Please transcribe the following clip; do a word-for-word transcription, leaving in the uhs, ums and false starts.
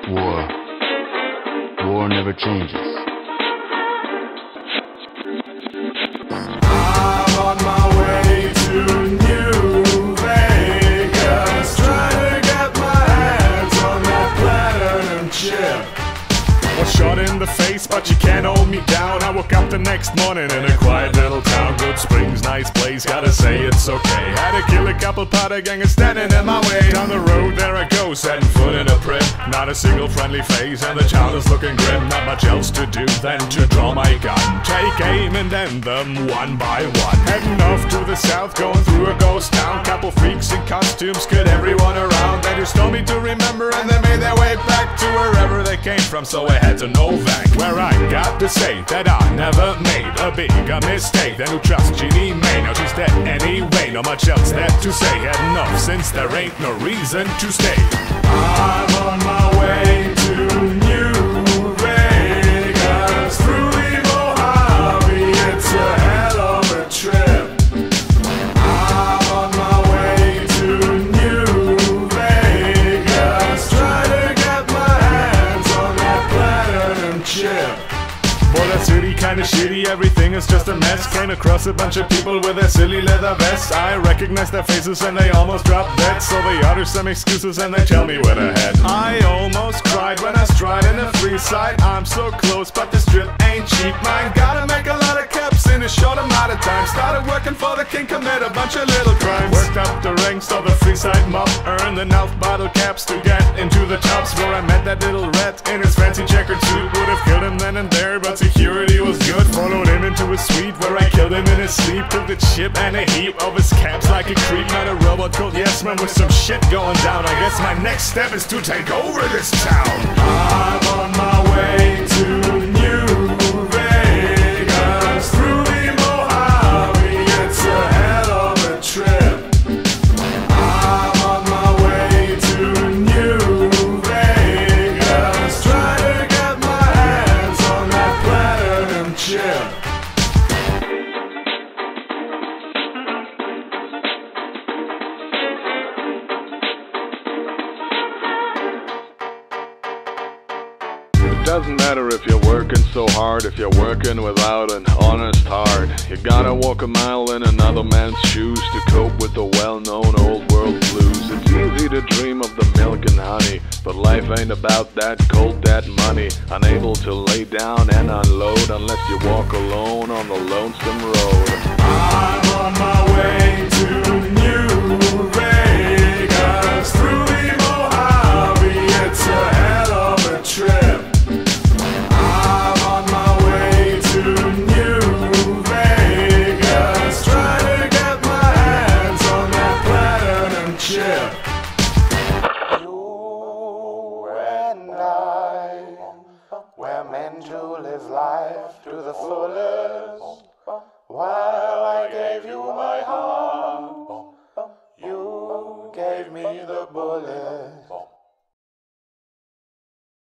War. War never changes. I'm on my way to New Vegas, trying to get my hands on that platinum chip. Was shot in the face, but you can't hold me down. I woke up the next morning in a quiet little town. Goodsprings, nice place, gotta say it's okay. Had to kill a couple powder gangers standing in my way. Down the road there I go, setting foot in a Primm. Not a single friendly face, and the town is looking grim. Not much else to do than to draw my gun, take aim and end them one by one. Heading off to the south, going through a ghost town. Couple freaks in costumes, good everyone around. They just told me to remember, and they made their way back to wherever they came from. So I head to Novac, where I got to say that I never made a bigger mistake than to trust Jeanny May. Now she's dead anyway, not much else left to say. Had enough since there ain't no reason to stay. I'm on my way to New Vegas, through the Mojave, it's a hell of a trip. I'm on my way to New Vegas, trying to get my hands on that platinum chip. Boy, that city kinda shitty, everything is just a mess. Came across a bunch of people with their silly leather vests. I recognize their faces and they almost dropped dead. So they utter some excuses and they tell me where to head. I almost cried when I stride in a free side. I'm so close, but this trip ain't cheap. Mine gotta make a lot of caps in a short amount of time. Started working for the king, commit a bunch of little crimes. Worked up the ranks of the free side mob, earned enough bottle caps to get into the tops. Where I met that little rat in his fancy checkered suit. Would have killed him then and there, but security was good. Followed him into his suite where I killed him in his sleep. Took the chip and a heap of his caps like a creep. Not a robot called Yes Man with some shit going down. I guess my next step is to take over this town. I'm on my way to New Vegas, through the Mojave, it's a hell of a trip. I'm on my way to New Vegas, trying to get my hands on that platinum chip. It doesn't matter if you're working so hard, if you're working without an honest heart. You gotta walk a mile in another man's shoes to cope with the well-known old world blues. It's easy to dream of the milk and honey, but life ain't about that cold, that money. Unable to lay down and unload unless you walk alone on the lonesome road. I'm on my way to New Vegas, through the Mojave, it's a hell of a trip. We're meant to live life to the fullest. While I gave you my heart, you gave me the bullet.